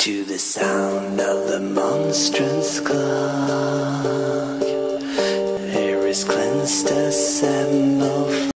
To the sound of the Monstrance Clock, air is cleansed, assemble.